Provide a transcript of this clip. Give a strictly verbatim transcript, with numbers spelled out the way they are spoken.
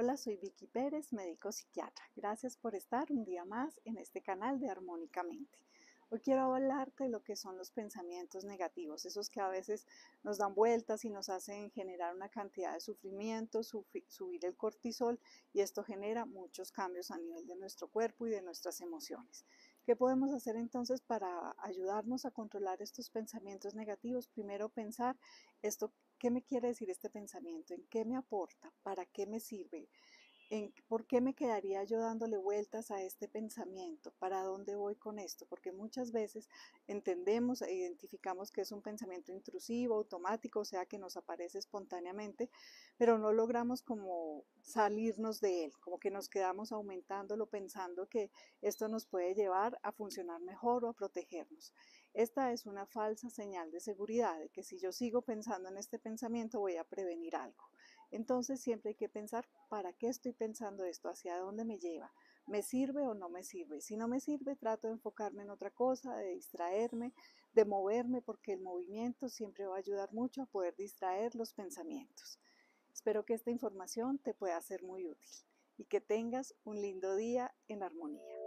Hola, soy Vicky Pérez, médico psiquiatra. Gracias por estar un día más en este canal de Armónicamente. Hoy quiero hablarte de lo que son los pensamientos negativos, esos que a veces nos dan vueltas y nos hacen generar una cantidad de sufrimiento, subir el cortisol, y esto genera muchos cambios a nivel de nuestro cuerpo y de nuestras emociones. ¿Qué podemos hacer entonces para ayudarnos a controlar estos pensamientos negativos? Primero, pensar esto. ¿Qué me quiere decir este pensamiento? ¿En qué me aporta? ¿Para qué me sirve? ¿En por qué me quedaría yo dándole vueltas a este pensamiento? ¿Para dónde voy con esto? Porque muchas veces entendemos e identificamos que es un pensamiento intrusivo, automático, o sea que nos aparece espontáneamente, pero no logramos como salirnos de él, como que nos quedamos aumentándolo pensando que esto nos puede llevar a funcionar mejor o a protegernos. Esta es una falsa señal de seguridad, de que si yo sigo pensando en este pensamiento voy a prevenir algo. Entonces siempre hay que pensar, ¿para qué estoy pensando esto? ¿Hacia dónde me lleva? ¿Me sirve o no me sirve? Si no me sirve, trato de enfocarme en otra cosa, de distraerme, de moverme, porque el movimiento siempre va a ayudar mucho a poder distraer los pensamientos. Espero que esta información te pueda ser muy útil y que tengas un lindo día en armonía.